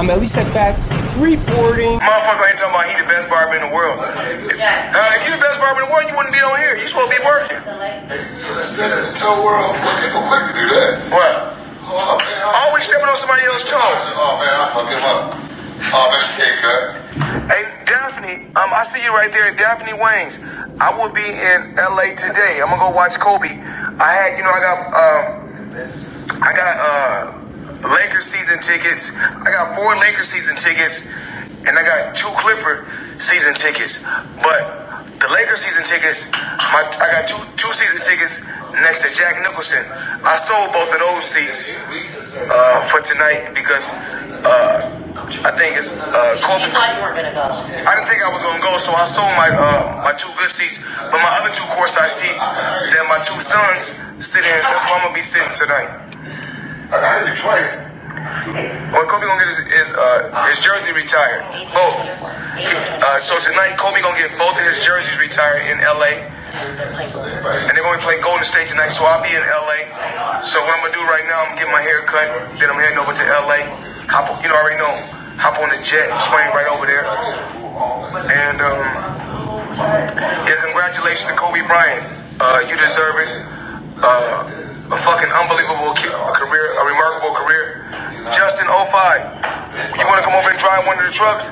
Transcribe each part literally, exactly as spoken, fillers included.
I'm Elie Seckbach, reporting. Motherfucker ain't talking about he the best barber in the world. If, uh, if you the best barber in the world, you wouldn't be on here. You supposed to be working. Let's get in the toe world. People quick to do that. What? Oh, man, Always stepping on somebody else's toes. Oh, man, I fuck him up. Oh, man, she can't cut. Hey, Daphne, um, I see you right there, Daphne Waynes. I will be in L A today. I'm gonna go watch Kobe. I had, you know, I got, um, I got, uh, Lakers season tickets. I got four Lakers season tickets, and I got two Clipper season tickets. But the Lakers season tickets, my, I got two two season tickets next to Jack Nicholson. I sold both of those seats uh, for tonight because uh, I think it's uh, Kobe. You thought you weren't gonna go. I didn't think I was gonna go, so I sold my uh, my two good seats. But my other two courtside seats that my two sons sit in, that's where I'm gonna be sitting tonight. I heard you twice. Well, Kobe gonna get his his, uh, his jersey retired. Both. Uh, so tonight, Kobe gonna get both of his jerseys retired in L A. And they're gonna be playing Golden State tonight, so I'll be in L A. So what I'm gonna do right now, I'm getting my hair cut. Then I'm heading over to L A. Hop, you know, I already know. Hop on the jet, swing right over there. And um, yeah, congratulations to Kobe Bryant. Uh, you deserve it. Uh, A fucking unbelievable career, a remarkable career. Justin oh five, you want to come over and drive one of the trucks?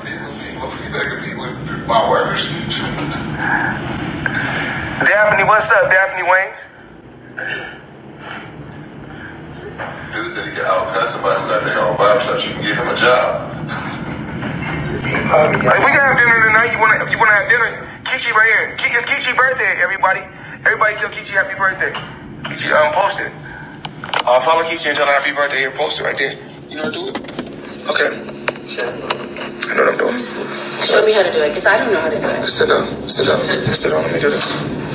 My workers. Daphne, what's up, Daphne Waynes? Dude said he could outcut somebody who got their own barbershop. You can give him a job. Hey, we can have dinner tonight. You wanna, you wanna have dinner? Kichi right here. It's Kichi's birthday, everybody. Everybody tell Kichi happy birthday. Kichi, um, post it. Uh, follow Kichi and tell her happy birthday here. Post it right there. You know how to do it? Okay. I know what I'm doing. Show me how to do it, because I don't know how to do it. Sit down. Sit down. Sit down. Let me do this.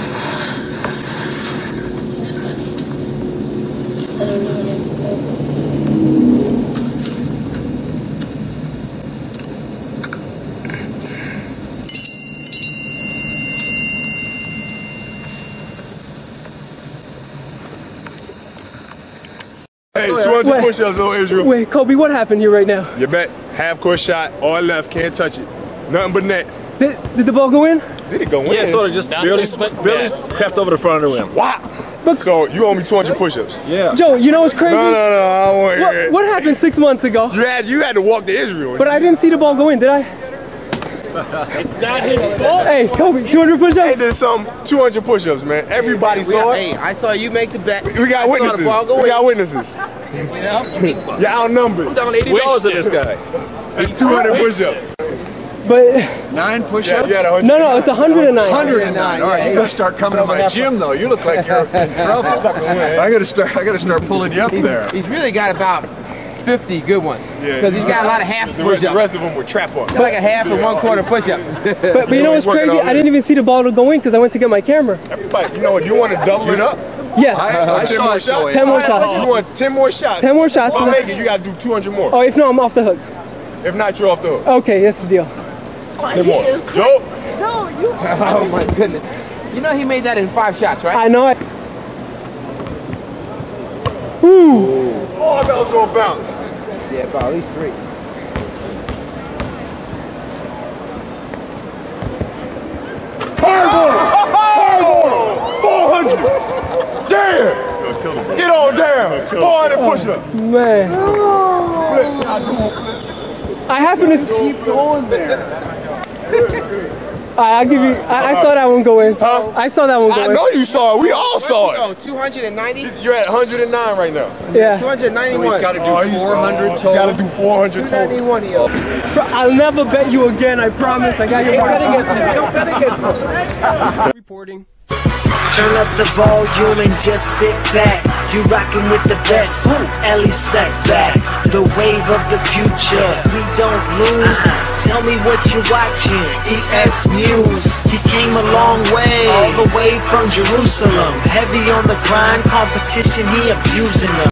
It's funny. I don't know how to do it. Hey, two hundred push-ups, little Israel. Wait, Kobe, what happened here right now? You bet. Half court shot, all left, can't touch it. Nothing but net. Did, did the ball go in? Did it go in? Yeah, sort of just barely, barely crept over the front of the rim. Wow. But, so you owe me two hundred push-ups. Yeah. Joe, you know what's crazy? No, no, no, I don't want to hear it. What, what happened six months ago? You had, you had to walk to Israel. But I didn't see the ball go in, did I? It's not his fault. Hey, Kobe, two hundred push-ups? Hey, did some two hundred push-ups, man. Everybody we, saw it. Hey, I saw you make the bet. We got I witnesses. Saw the ball go we in. got witnesses. You know? You're outnumbered. I'm down eighty dollars on this guy. It's two hundred push-ups. But nine push-ups? Yeah, you had no, no, it's one hundred nine. one hundred nine. All right, you gotta start coming to my gym though. You look like you're in trouble. I gotta start. I gotta start pulling you up there. He's really got about fifty good ones. Yeah. Because he's got a lot of half The rest, push-ups. the rest of them were trap-ups. It's like a half and one quarter push-ups. But, but you know what's crazy? I didn't even see the ball go in because I went to get my camera. Everybody, you know what? You want to double it up? Yes. I, I ten more shots. ten more shots. You want ten more shots? ten more shots. If I make it, you got to do two hundred more. Oh, if not, I'm off the hook. If not, you're off the hook. Okay, that's the deal. ten more. Joe? No, you. Oh my goodness. You know he made that in five shots, right? I know it. Ooh. Oh, I thought it was going to bounce. Yeah, about at least three. Hard ball! four hundred! Damn! Get on down! four hundred push-ups! Man. I happen to Keep going there. I, I'll give you. I, I saw that one go in. Huh? I saw that one go I in. know you saw it. We all saw it. Oh, two hundred ninety? You're at one hundred nine right now. Yeah. two hundred ninety-one. So he's got to do Oh, four hundred oh, total. You got to do four hundred two ninety-one, total. yo. I'll never bet you again. I promise. I got your money. Don't bet against me. Reporting. Turn up the volume and just sit back. You rockin' with the best. Elie Seckbach, the wave of the future. We don't lose. Tell me what you're watching. EsNews. He came a long way, all the way from Jerusalem. Heavy on the grind, competition, he abusing them.